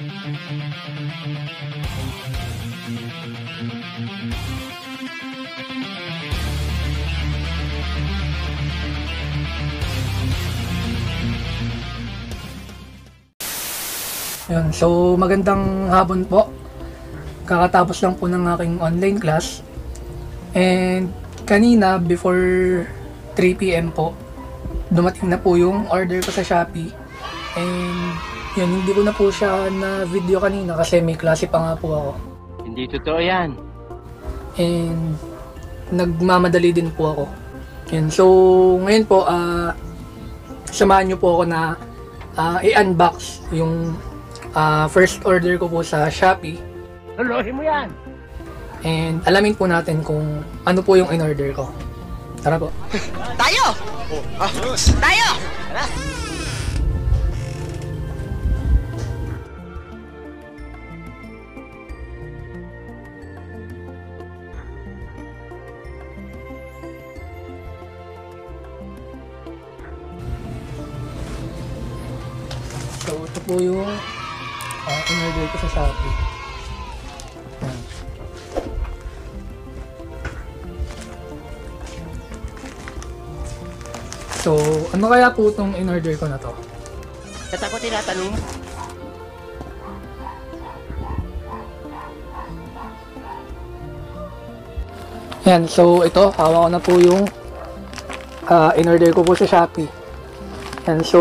Yun, so magandang hapon po. Kakatapos lang po ng aking online class. And kanina before 3 PM po, dumating na po yung order ko sa Shopee. And yun, hindi ko na po siya na video kanina kasi may klase pa nga po ako. Hindi totoo yan. And nagmamadali din po ako. Yun, so ngayon po, samahan nyo po ako na i-unbox yung first order ko po sa Shopee. Lolohin mo yan! And alamin po natin kung ano po yung in-order ko. Tara po. Tayo! Tayo! Tara! So ito po yung in-order ko sa Shopee. Ayan. So, ano kaya po itong in-order ko na to? Kata ko tinatanong. Yan, so ito, hawak ko na po yung in-order ko po sa Shopee. Yan, so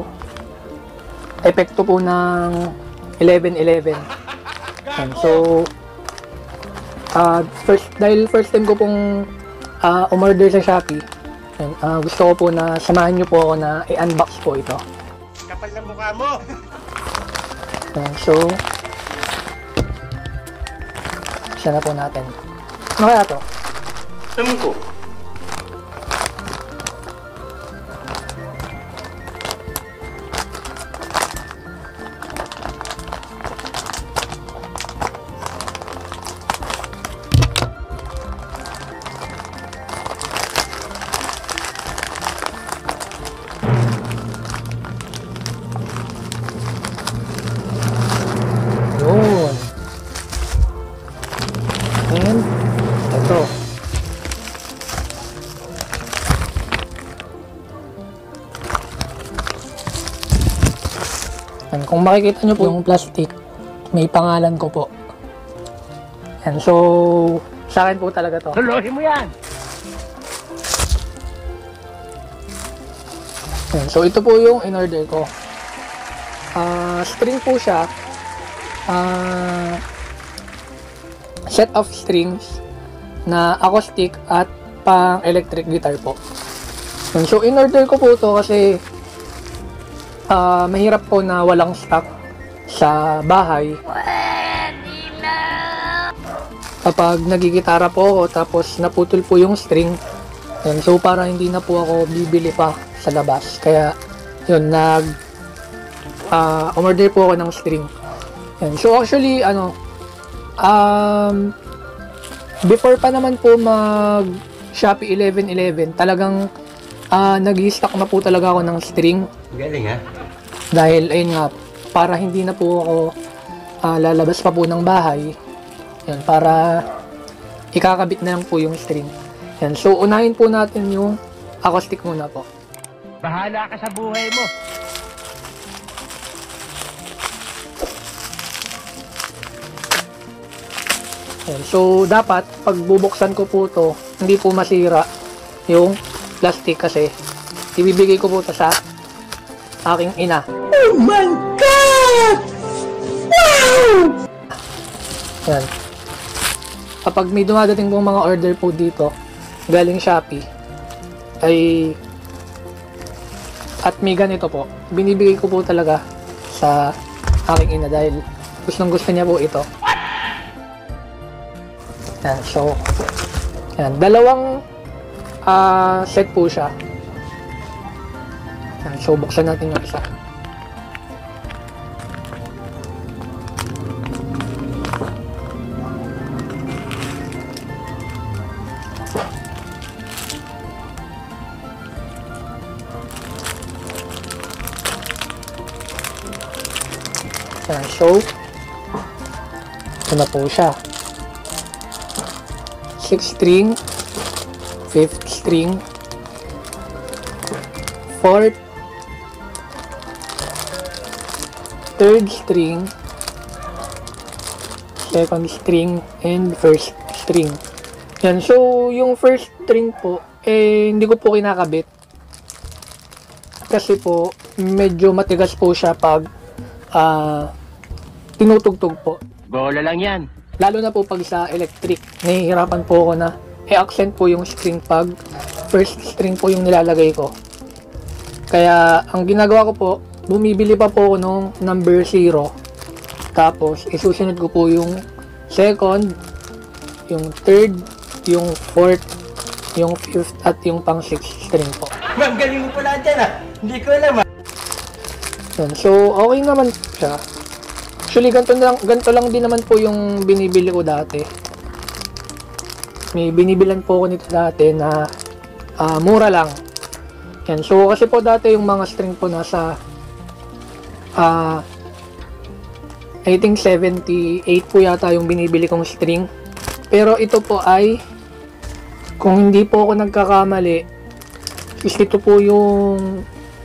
epekto po ng 11/11. Yan, so dahil first time ko pong umorder sa Shopee, yan, gusto ko po na samahan nyo po ako na i-unbox po ito. Kapal ng mukha mo! Yan, so siya na po natin. Ano kaya to? Ewan ko. Yun. And ito. Yan, kung makikita nyo po yung plastic, may pangalan ko po. Yan, so sa akin po talaga to. Lolohin mo yan! Yan, so ito po yung in-order ko. String po siya. Set of strings na acoustic at pang electric guitar po. Yan, so in-order ko po to kasi mahirap po na walang stock sa bahay. Kapag nagigitara po ako tapos naputol po yung string, yan, so para hindi na po ako bibili pa sa labas. Kaya yun, umorder po ako ng string. Yan. So actually, before pa naman po mag Shopee 11/11, talagang nag-i-stock na po talaga ako ng string. Galing ha? Dahil ayun nga, para hindi na po ako lalabas pa po ng bahay. Yan, para ikakabit na lang po yung string. Yan. So unahin po natin yung acoustic muna po. Bahala ka sa buhay mo! Yan. So dapat pag bubuksan ko po to, hindi po masira yung plastic kasi ibibigay ko po to sa aking ina. Oh my God! Wow! Yan. Kapag may dumadating pong mga order po dito galing Shopee ay at may ganito po, binibigay ko po talaga sa aking ina dahil gustong gusto niya po ito. Yan, so yan, dalawang set po siya. Yan, so buksan natin yung isa. Yan, so, ito na po siya. 6th string, 5th string, 4th, 3rd string, 2nd string, and 1st string. Yan, so yung 1st string po, hindi ko po kinakabit. Kasi po, medyo matigas po siya pag tinutugtog po. Bola lang yan. Lalo na po pag sa electric, nahihirapan po ako na i-accent po yung string pag 1st string po yung nilalagay ko. Kaya, ang ginagawa ko po, bumibili pa po ako nung number 0. Tapos, isusunod ko po yung 2nd, yung 3rd, yung 4th, yung 5th, at yung pang 6th string po. Ma'am, galing mo pala dyan ah. Hindi ko alam ah. Yun. So, okay naman siya. Actually, ganito lang din naman po yung binibili ko dati. May binibilan po ako nito dati na mura lang. Yan. So, kasi po dati yung mga string po nasa I think 78 po yata yung binibili kong string. Pero ito po ay, kung hindi po ako nagkakamali, is ito po yung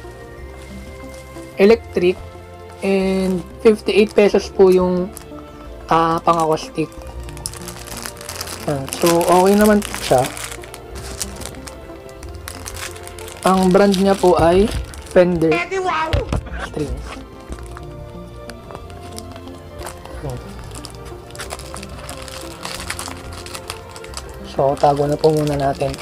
electric and 58 pesos po yung pang-acoustic. So, okay naman po siya. Ang brand niya po ay Fender Strings. So, tago na po muna natin.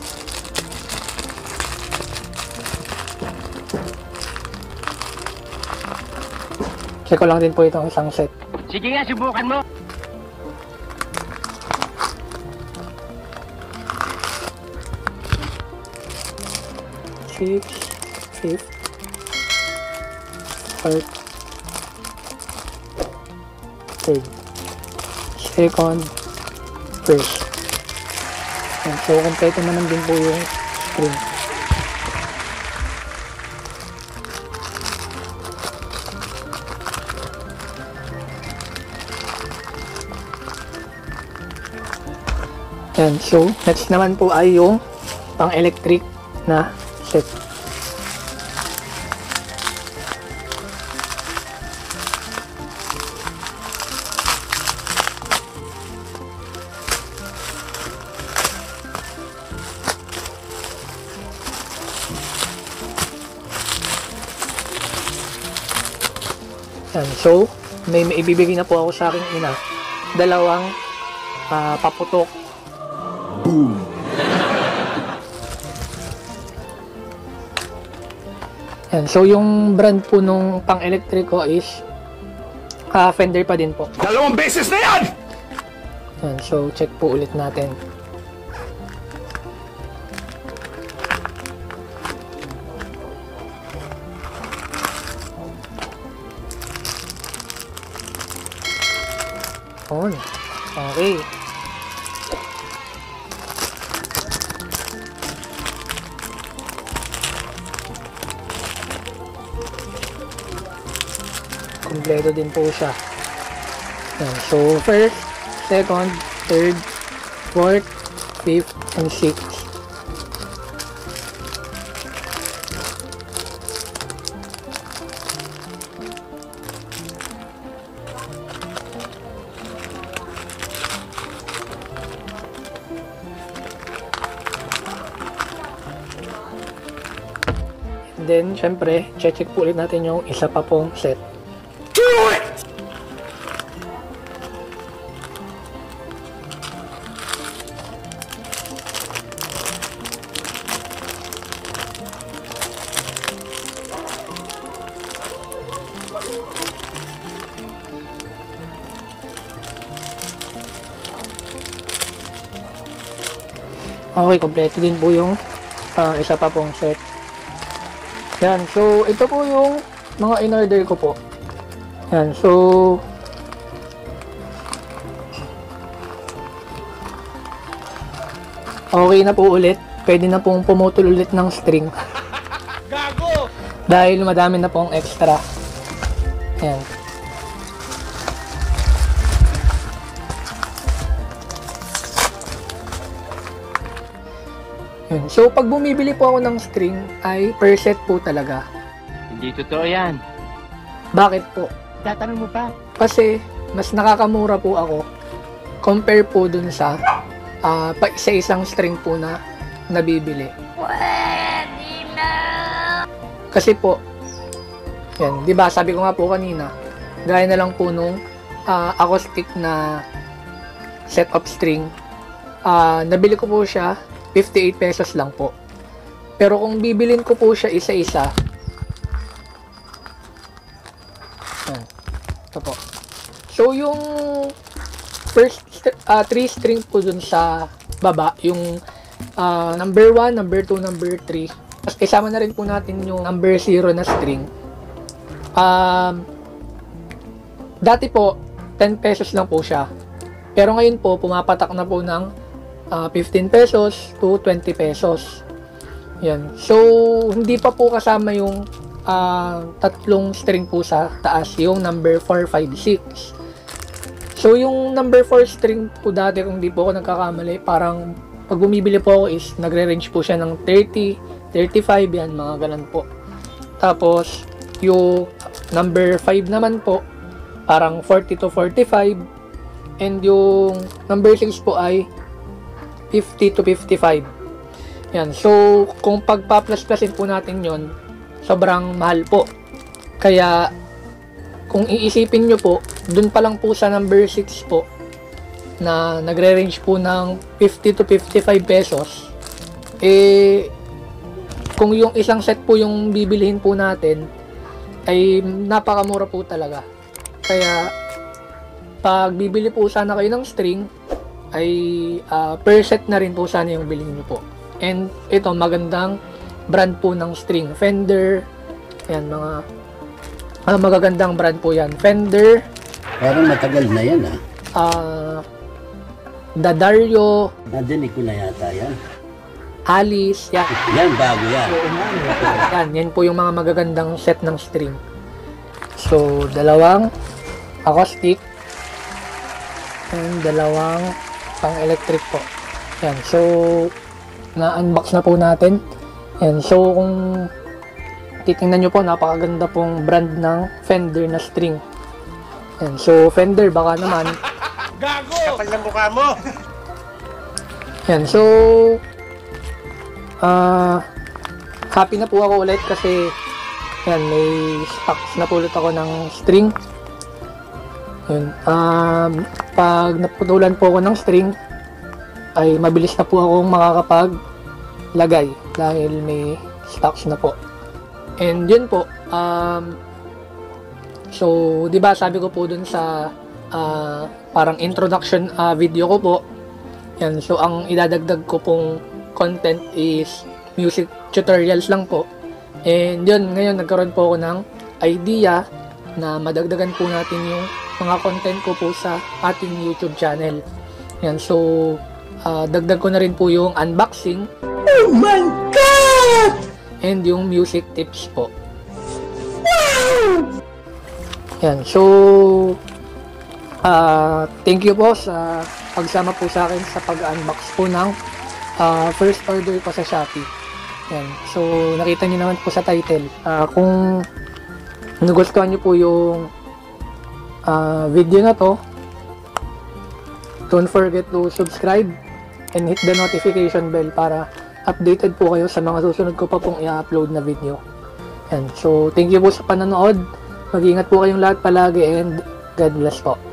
Check ko lang din po itong isang set. Sige nga, subukan mo. Six, fifth, fourth, third, second, first. And so, kompleto naman din po yung string. And so, next naman po ay yung pang-electric na set. And so, may maibibigay na po ako sa aking ina. Dalawang paputok. Boom! And so, yung brand po nung pang-electric ko is Fender pa din po. Dalawang beses na yan! And so, check po ulit natin. On. Okay. Kompleto din po siya. Yan. So, first, second, third, fourth, fifth, and sixth. Then, syempre, check po ulit natin yung isa pa pong set. Do it! Okay, kompleto din po yung isa pa pong set. Yan, so ito po yung mga in-order ko po. Yan, so okay na po ulit. Pwede na pong pumutol ulit ng string. Gago! Dahil madami na pong extra. Yan. Yun. So, pag bumibili po ako ng string, ay per set po talaga. Hindi totoo yan. Bakit po? Tatanong mo pa. Kasi, mas nakakamura po ako compare po dun sa pa isa-isang string po na nabibili. Kasi po, yan, di ba sabi ko nga po kanina, gaya na lang po nung acoustic na set of string, nabili ko po siya 58 pesos lang po. Pero kung bibilin ko po siya isa-isa, yan, ito po. So yung first 3 string po dun sa baba, yung number 1, number 2, number 3. Tapos isama na rin po natin yung number 0 na string. Dati po 10 pesos lang po siya. Pero ngayon po pumapatak na po ng 15 pesos to 20 pesos. Yan. So hindi pa po kasama yung tatlong string po sa taas, yung number 4, 5, 6. So, yung number 4 string po dati, kung di po ako nagkakamali, parang pag bumibili po ako is nagre-range po siya ng 30, 35, yan, mga ganun po. Tapos, yung number 5 naman po, parang 40 to 45. And yung number 6 po ay 50 to 55. Yan. So, kung pagpa-plus-plusin po natin yon, sobrang mahal po. Kaya, kung iisipin nyo po, dun pa lang po sa number 6 po, na nagre-range po ng 50 to 55 pesos, kung yung isang set po yung bibilihin po natin, ay napakamura po talaga. Kaya, pag bibili po sana kayo ng string, ay per set na rin po sana yung bilhin nyo po. And ito, magandang brand po ng string. Fender, yan, mga magagandang brand po yan. Fender. Parang matagal na yan D'Addario. Nadinig ko na yata yan. Alice. Yan. Yan, bago yan. Yan po yung mga magagandang set ng string. So, dalawang acoustic and dalawang pang electric po. Yan. So, na-unbox na po natin. Yan. So, kung titingnan nyo po, napakaganda pong brand ng Fender na string. Yan. So, Fender, baka naman. Gago! Kapal ng mukha mo! Yan. So, happy na po ako ulit kasi yan, may stocks na po ulit ako ng string. Yan. Pag naputulan po ako ng string, ay mabilis na po akong makakapaglagay dahil may stocks na po. And yun po, so, di ba sabi ko po dun sa parang introduction video ko po, yan, so ang idadagdag ko pong content is music tutorials lang po. And yun, ngayon nagkaroon po ako ng idea na madagdagan po natin yung mga content ko po sa ating YouTube channel. Yan, so, dagdag ko na rin po yung unboxing. Oh my God! And yung music tips po. Wow! Yan, so thank you po sa pagsama po sa akin sa pag-unbox po ng first order ko sa Shopee. Yan, so nakita niyo naman po sa title. Kung nagustuhan niyo po yung video na to, don't forget to subscribe and hit the notification bell para updated po kayo sa mga susunod ko pa pong i-upload na video. Yan. So, thank you po sa panonood. Mag-ingat po kayong lahat palagi and God bless po.